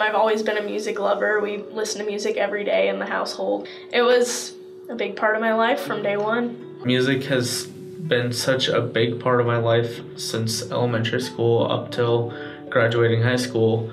I've always been a music lover. We listen to music every day in the household. It was a big part of my life from day one. Music has been such a big part of my life since elementary school up till graduating high school.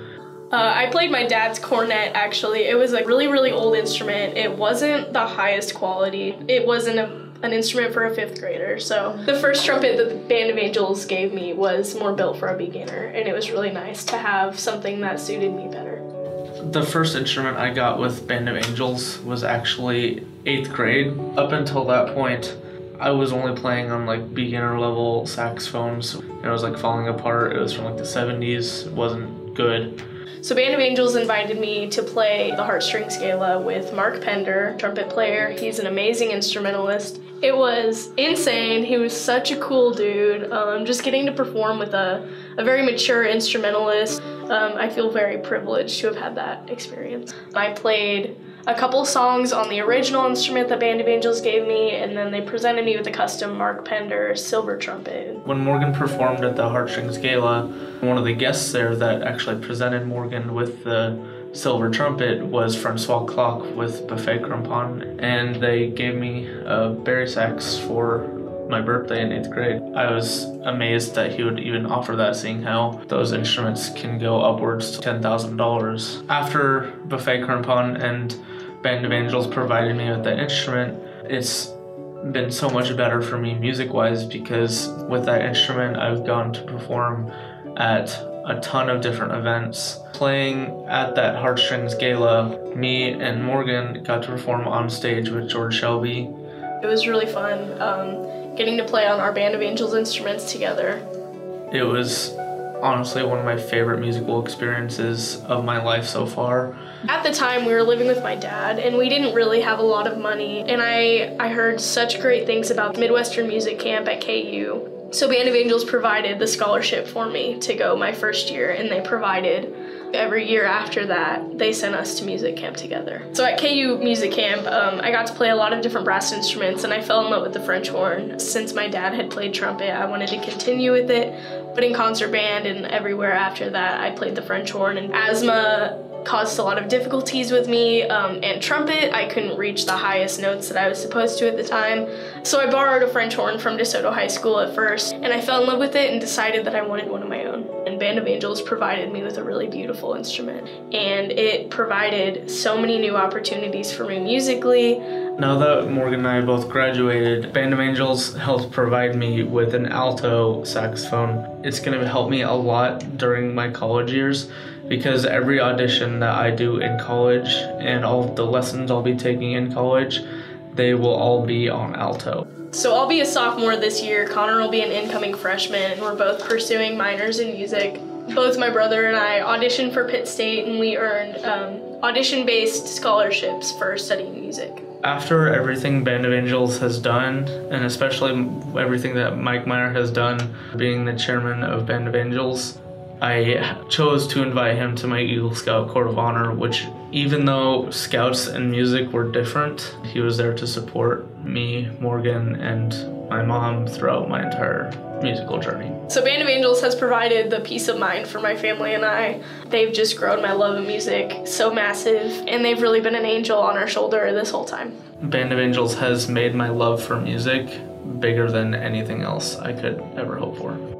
I played my dad's cornet, actually. It was a really, really old instrument. It wasn't the highest quality. It wasn't an instrument for a 5th grader. So the first trumpet that the Band of Angels gave me was more built for a beginner, and it was really nice to have something that suited me better. The first instrument I got with Band of Angels was actually 8th grade. Up until that point, I was only playing on like beginner level saxophones. It was like falling apart. It was from like the 70s. It wasn't good. So Band of Angels invited me to play the Heartstrings Gala with Mark Pender, trumpet player. He's an amazing instrumentalist. It was insane. He was such a cool dude. Just getting to perform with a very mature instrumentalist. I feel very privileged to have had that experience. I played a couple songs on the original instrument that Band of Angels gave me, and then they presented me with a custom Mark Pender silver trumpet. When Morgan performed at the Heartstrings Gala, one of the guests there that actually presented Morgan with the silver trumpet was Francois Clock with Buffet Crampon, and they gave me a bari sax for my birthday in 8th grade. I was amazed that he would even offer that, seeing how those instruments can go upwards to $10,000. After Buffet Crampon and Band of Angels provided me with that instrument, it's been so much better for me music-wise, because with that instrument I've gone to perform at a ton of different events. Playing at that Heartstrings Gala, me and Morgan got to perform on stage with George Shelby. It was really fun getting to play on our Band of Angels instruments together. It was honestly one of my favorite musical experiences of my life so far. At the time, we were living with my dad, and we didn't really have a lot of money, and I heard such great things about Midwestern Music Camp at KU. So Band of Angels provided the scholarship for me to go my first year, and they provided every year after that, they sent us to music camp together. So at KU Music Camp, I got to play a lot of different brass instruments, and I fell in love with the French horn. Since my dad had played trumpet, I wanted to continue with it, but in concert band and everywhere after that, I played the French horn. And asthma caused a lot of difficulties with me, and trumpet, I couldn't reach the highest notes that I was supposed to at the time. So I borrowed a French horn from DeSoto High School at first, and I fell in love with it and decided that I wanted one of my own. And Band of Angels provided me with a really beautiful instrument, and it provided so many new opportunities for me musically. Now that Morgan and I both graduated, Band of Angels helped provide me with an alto saxophone. It's going to help me a lot during my college years, because every audition that I do in college and all of the lessons I'll be taking in college, they will all be on alto. So I'll be a sophomore this year, Connor will be an incoming freshman, and we're both pursuing minors in music. Both my brother and I auditioned for Pitt State, and we earned audition-based scholarships for studying music. After everything Band of Angels has done, and especially everything that Mike Meyer has done, being the chairman of Band of Angels, I chose to invite him to my Eagle Scout Court of Honor, which, even though Scouts and music were different, he was there to support me, Morgan, and my mom throughout my entire musical journey. So Band of Angels has provided the peace of mind for my family and I. They've just grown my love of music so massive, and they've really been an angel on our shoulder this whole time. Band of Angels has made my love for music bigger than anything else I could ever hope for.